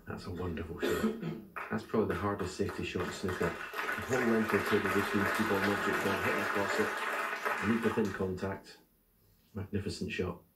That's a wonderful shot. That's probably the hardest safety shot in snooker. The whole length of the table between cue ball and object ball, hitting across it, meet within contact. Magnificent shot.